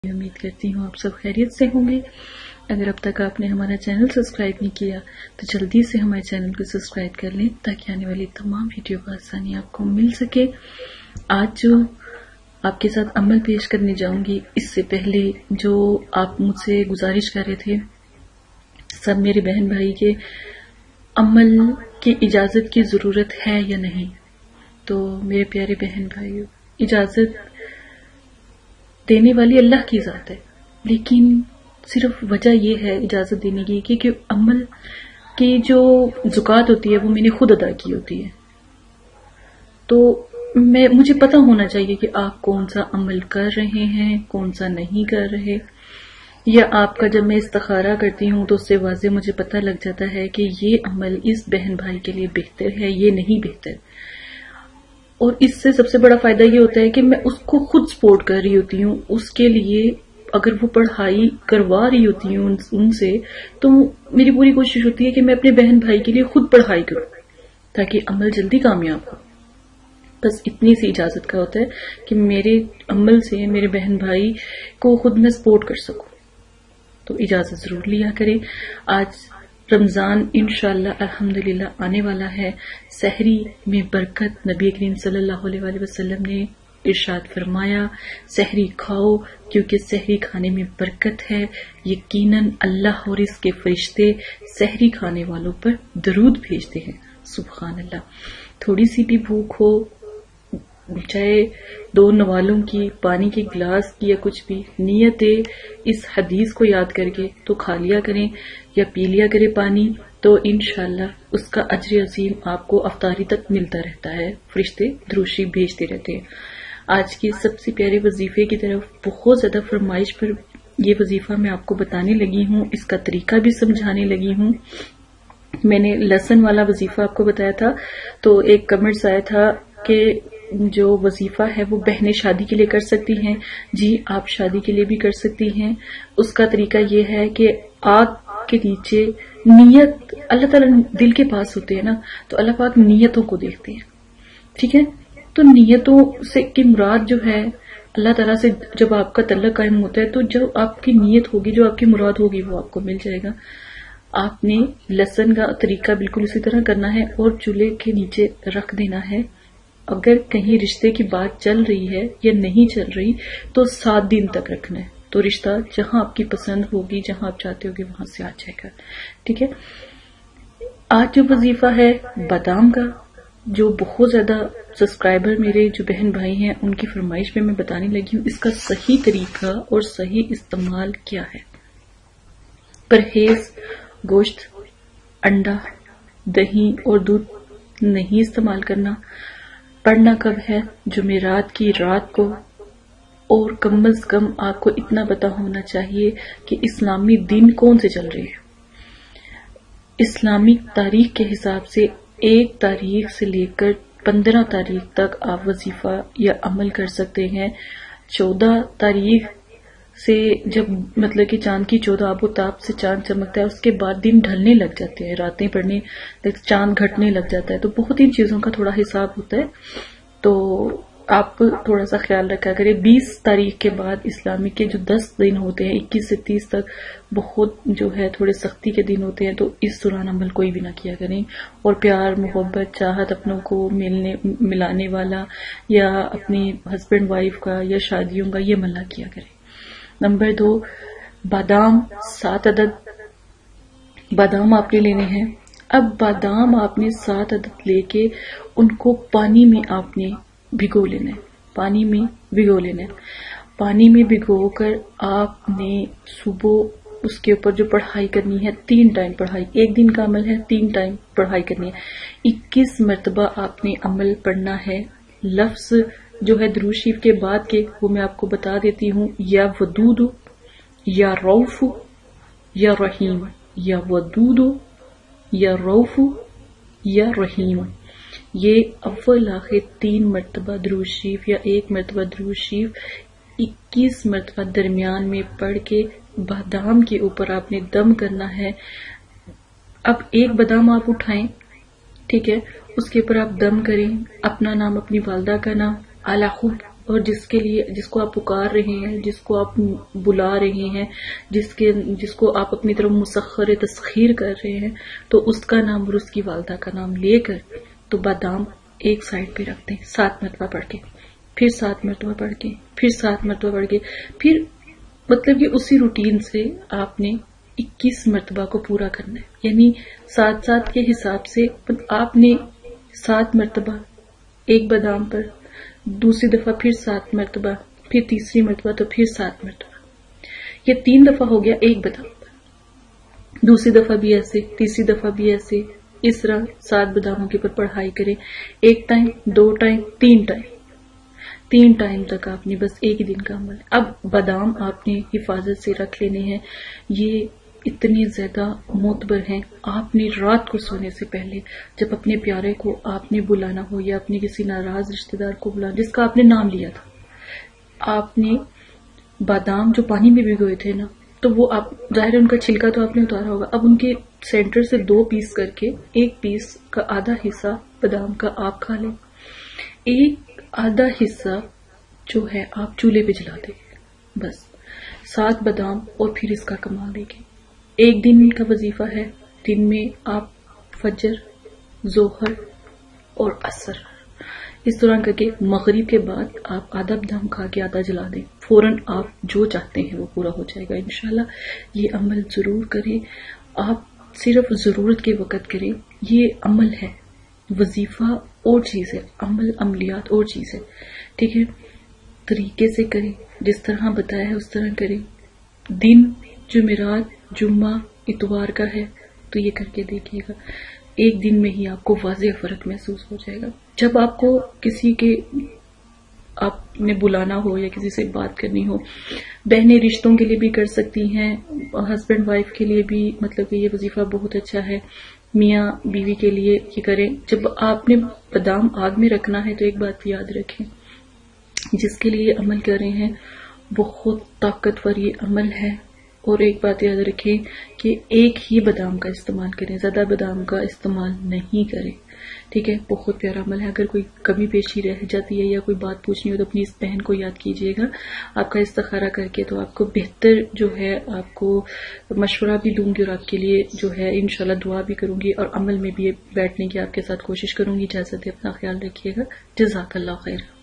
امید کرتی ہوں آپ سب خیریت سے ہوں گے۔ اگر اب تک آپ نے ہمارا چینل سبسکرائب نہیں کیا تو جلدی سے ہمارے چینل کو سبسکرائب کر لیں تاکہ آنے والی تمام ویڈیو کا آسانی آپ کو مل سکے۔ آج جو آپ کے ساتھ عمل پیش کرنے جاؤں گی، اس سے پہلے جو آپ مجھ سے گزارش کر رہے تھے سب میرے بہن بھائی کے عمل کی اجازت کی ضرورت ہے یا نہیں، تو میرے پیارے بہن بھائیو، اجازت دینے والی اللہ کی ذات ہے، لیکن صرف وجہ یہ ہے اجازت دینے کی کہ عمل کی جو زکوٰۃ ہوتی ہے وہ میں نے خود ادا کی ہوتی ہے۔ تو مجھے پتہ ہونا چاہیے کہ آپ کون سا عمل کر رہے ہیں، کون سا نہیں کر رہے، یا آپ کا جب میں استخارہ کرتی ہوں تو اس سے واضح مجھے پتہ لگ جاتا ہے کہ یہ عمل اس بہن بھائی کے لیے بہتر ہے، یہ نہیں بہتر۔ اور اس سے سب سے بڑا فائدہ یہ ہوتا ہے کہ میں اس کو خود سپورٹ کر رہی ہوتی ہوں، اس کے لیے اگر وہ پڑھائی کروا رہی ہوتی ہوں ان سے، تو میری پوری کوشش ہوتی ہے کہ میں اپنے بہن بھائی کے لیے خود پڑھائی کروں تاکہ عمل جلدی کامیاب ہو۔ بس اتنی سی اجازت کا ہوتا ہے کہ میرے عمل سے میرے بہن بھائی کو خود میں سپورٹ کر سکوں، تو اجازت ضرور لیا کریں۔ آج رمضان انشاءاللہ الحمدللہ آنے والا ہے، سحری میں برکت نبی کریم صلی اللہ علیہ وآلہ وسلم نے ارشاد فرمایا، سحری کھاؤ کیونکہ سحری کھانے میں برکت ہے، یقیناً اللہ اور اس کے فرشتے سحری کھانے والوں پر درود بھیجتے ہیں۔ سبحان اللہ۔ تھوڑی سی بھی بھوک ہو، چاہے 2 نوالوں کی، پانی کے گلاس کی، یا کچھ بھی، نیت اس حدیث کو یاد کر کے تو کھا لیا کریں یا پی لیا کریں پانی، تو انشاءاللہ اس کا اجر عظیم آپ کو افطاری تک ملتا رہتا ہے، فرشتے دروشی بھیجتے رہتے ہیں۔ آج کے سب سے پیارے وظیفے کی طرف بہت زیادہ فرمائش پر یہ وظیفہ میں آپ کو بتانے لگی ہوں، اس کا طریقہ بھی سمجھانے لگی ہوں۔ میں نے لہسن والا وظیفہ آپ کو بتایا تھا، تو ایک کمنٹس آیا تھا کہ جو وظیفہ ہے وہ بہنیں شادی کے لیے کر سکتی ہیں۔ جی، آپ شادی کے لیے بھی کر سکتی ہیں۔ اس کا طریقہ یہ ہے کہ آگ کے نیچے نیت، اللہ تعالیٰ دل کے پاس ہوتے ہیں نا، تو اللہ پاک نیتوں کو دیکھتے ہیں، ٹھیک ہے؟ تو نیتوں سے کی مراد جو ہے، اللہ تعالیٰ سے جب آپ کا تعلق قائم ہوتا ہے تو جو آپ کی نیت ہوگی، جو آپ کی مراد ہوگی، وہ آپ کو مل جائے گا۔ آپ نے لہسن کا طریقہ بالکل اسی طرح کرنا ہے اور چولہے کے نیچے رکھ دینا ہے۔ اگر کہیں رشتے کی بات چل رہی ہے یا نہیں چل رہی تو 7 دن تک رکھنا ہے، تو رشتہ جہاں آپ کی پسند ہوگی، جہاں آپ چاہتے ہوگے وہاں سے آ جائے گا، ٹھیک ہے؟ آج جو وظیفہ ہے بادام کا، جو بہت زیادہ سبسکرائبر میرے جو بہن بھائی ہیں ان کی فرمائش میں بتانے لگی ہوں، اس کا صحیح طریقہ اور صحیح استعمال کیا ہے۔ پرہیز گوشت، انڈا، دہی اور دودھ نہیں استعمال کرنا۔ پڑھنا کب ہے؟ جمعرات کی رات کو، اور کم از کم آپ کو اتنا پتا ہونا چاہیے کہ اسلامی دن کون سے چل رہے ہیں۔ اسلامی تاریخ کے حساب سے 1 تاریخ سے لے کر 15 تاریخ تک آپ وظیفہ یا عمل کر سکتے ہیں۔ 14 تاریخ سے جب مطلب کہ چاند کی 14 آب و تاب سے چاند چمکتا ہے، اس کے بعد دن ڈھلنے لگ جاتے ہیں، راتیں پڑنے، چاند گھٹنے لگ جاتا ہے، تو بہت ہی چیزوں کا تھوڑا حساب ہوتا ہے، تو آپ تھوڑا سا خیال رکھا کریں۔ 20 تاریخ کے بعد اسلامی کے جو 10 دن ہوتے ہیں، 21 سے 30 تک بہت جو ہے تھوڑے سختی کے دن ہوتے ہیں، تو اس دوران عمل کوئی بھی نہ کیا کریں، اور پیار، محبت، چاہت اپنوں کو ملانے والا یا اپنی ہسبینڈ وائف کا یا شادیوں کا یہ عمل نہ کیا کریں۔ نمبر 2، بادام 7 عدد بادام آپ نے لینے ہیں۔ اب بادام آپ نے 7 عدد لے کے ان کو پانی میں آپ نے بھگو لینا ہے، پانی میں بھگو لینا ہے۔ پانی میں بھگو کر آپ نے صبح اس کے اوپر جو پڑھائی کرنی ہے، 3 ٹائم پڑھائی، 1 دن کا عمل ہے، 3 ٹائم پڑھائی کرنی ہے۔ 21 مرتبہ آپ نے عمل پڑھنا ہے۔ لفظ جو ہے درود شریف کے بعد کے وہ میں آپ کو بتا دیتی ہوں، یا ودود، یا روف، یا رحیم، یا ودود، یا روف، یا رحیم۔ یہ اول آخر 3 مرتبہ درود شریف یا 1 مرتبہ درود شریف 21 مرتبہ درمیان میں پڑھ کے بادام کے اوپر آپ نے دم کرنا ہے۔ اب 1 بادام آپ اٹھائیں، ٹھیک ہے، اس کے اوپر آپ دم کریں، اپنا نام، اپنی والدہ کا نام، اعلیٰ خوب اور جس کو آپ پکار رہے ہیں، جس کو آپ بلا رہے ہیں، جس کو آپ اپنی طرف مسخر تسخیر کر رہے ہیں، تو اس کا نام اور اس کی والدہ کا نام لے کر تو بادام ایک سائڈ پہ رکھ دیں، 7 مرتبہ پڑھ کے، پھر 7 مرتبہ پڑھ کے، پھر 7 مرتبہ پڑھ کے، پھر مطلب کہ اسی روٹین سے آپ نے 21 مرتبہ کو پورا کرنا ہے. یعنی 7 کے حساب سے آپ نے 7 مرتبہ ایک بادام پر، دوسری دفعہ پھر 7 مرتبہ، پھر تیسری مرتبہ تو پھر 7 مرتبہ. یہ 3 دفعہ ہو گیا ایک بادام پر، دوسری دفعہ بھی ایسے، تیسری دفعہ بھی ایسے. اس طرح 7 باداموں کے اوپر پڑھائی کریں، 1 ٹائم، 2 ٹائم، 3 ٹائم، 3 ٹائم تک آپ نے بس ایک ہی دن کا عمل. اب بادام آپ نے حفاظت سے رکھ لینے ہیں. یہ اتنے زیادہ معتبر ہیں. آپ نے رات کو سونے سے پہلے جب اپنے پیارے کو آپ نے بلانا ہو یا اپنے کسی ناراض رشتہ دار کو بلانا جس کا آپ نے نام لیا تھا، آپ نے بادام جو پانی میں بھگوئے تھے نا، تو وہ آپ ظاہر ان کا چھلکا تو آپ نے اتارا ہوگا، اب ان کے سینٹر سے 2 پیس کر کے 1 پیس کا آدھا حصہ بادام کا آپ کھا لیں، ایک آدھا حصہ جو ہے آپ چولہے پہ جلا دیں. بس 7 بادام اور پھر اس کا کمال دیکھیں. ایک دن کا وظیفہ ہے، دن میں آپ فجر، ظہر اور عصر اس دوران کر کے مغرب کے بعد آپ آدھا بادام کھا کے آدھا جلا دیں. فوراً آپ جو چاہتے ہیں وہ پورا ہو جائے گا انشاءاللہ. یہ عمل ضرور کریں. آپ صرف ضرورت کے وقت کریں. یہ عمل ہے، وظیفہ اور چیز ہے، عملیات اور چیز ہے. ٹھیک ہے، طریقے سے کریں، جس طرح بتایا ہے اس طرح کریں. دن جمعرات، جمعہ، اتوار کا ہے تو یہ کر کے دیکھیے گا. ایک دن میں ہی آپ کو واضح فرق محسوس ہو جائے گا. جب آپ کو کسی کے آپ نے بلانا ہو یا کسی سے بات کرنی ہو، بہنیں رشتوں کے لیے بھی کر سکتی ہیں، ہسبینڈ وائف کے لیے بھی مطلب کہ یہ وظیفہ بہت اچھا ہے، میاں بیوی کے لیے یہ کریں. جب آپ نے بادام آگ میں رکھنا ہے تو ایک بات یاد رکھیں، جس کے لیے عمل کر رہے ہیں بہت طاقتور یہ عمل ہے. اور ایک بات یاد رکھیں کہ ایک ہی بادام کا استعمال کریں، زیادہ بادام کا استعمال نہیں کریں. ٹھیک ہے، بہت پیارا عمل ہے. اگر کوئی کمی پیشی رہ جاتی ہے یا کوئی بات پوچھنی ہو تو اپنی اس بہن کو یاد کیجیے گا. آپ کا استخارہ کر کے تو آپ کو بہتر جو ہے آپ کو مشورہ بھی دوں گی اور آپ کے لیے جو ہے انشاءاللہ دعا بھی کروں گی اور عمل میں بھی بیٹھنے کی آپ کے ساتھ کوشش کروں گی. اجازت دے، اپنا خیال رکھیے گا. جزاک اللہ خیر.